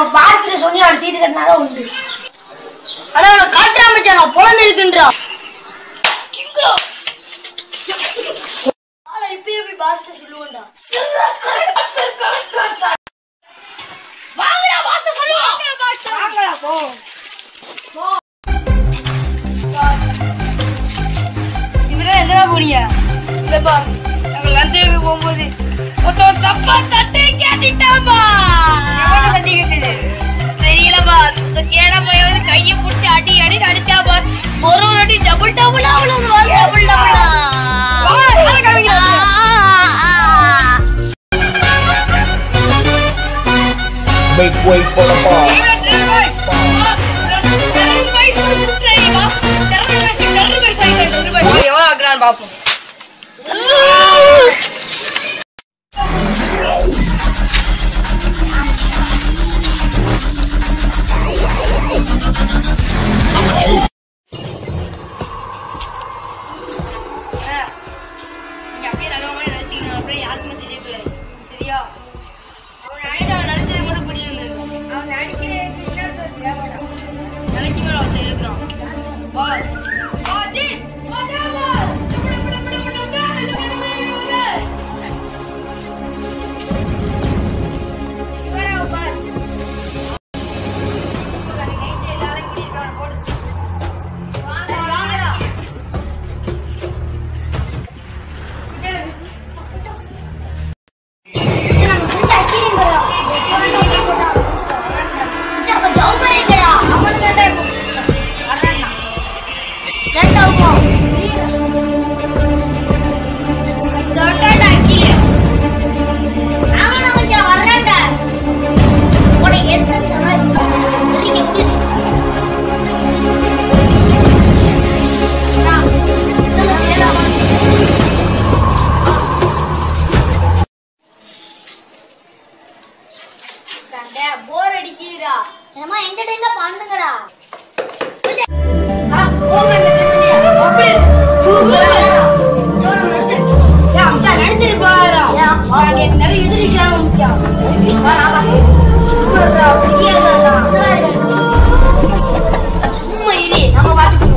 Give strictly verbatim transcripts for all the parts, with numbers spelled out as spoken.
அவன் பாத்துல சொல்லி அவன் தீட்டு கட்டினாதான் உண்டு. ஆனா அவனை காட்டுறாம மச்சான் பொழந்து இருக்குன்றா. இப்பயே போய் பாஸ்ட சொல்லுவோம்டா. வாங்கடா பாஸ்ட சொல்லுவோம். வாங்கடா போ. இவரே எங்கடா போறீங்க? இல்ல பாஸ், நாங்க லஞ்சுக்கு போகும்போது ஒருத்தன் தப்பா தட்டி கேட்டுட்டாமா. எவனை தட்டி கேட்டது? தெரியல பாஸ். கேட போய் வந்து கையை பிடிச்சி அடி அடி அடிச்சா பாஸ். ஒரு ஒரு அடி டபுள் டபுளா அவ்வளவு டபுள் டபுளா. Make way for the boss. எவ்வளவு ஆக்குறான்னு பாப்போம். நீங்க அப்படியே நல்லவங்க நினைச்சீங்க, அப்படியே யாருக்குமே தெரியக்கூடாது. சரியா? அவன் நினைச்சா அவன் நினைச்சது மட்டும் புரியுது. அவன் அடிக்கிறது நினைக்கு மேல ஒருத்தன் இருக்கிறான். பாஸ் போர் அடிக்கிறா. என்னமா என்டர்டெயினா பண்ணுங்கடா. நடிச்சிட்டு பாரா நிறைய எதிரிக்கிறாங்க. சும்மா இரு, நம்ம பாத்துக்குவோம்.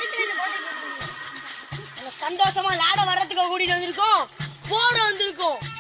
சந்தோஷமா லாட வர்றதுக்கு கூட்டிட்டு வந்திருக்கோம். போட வந்திருக்கோம்.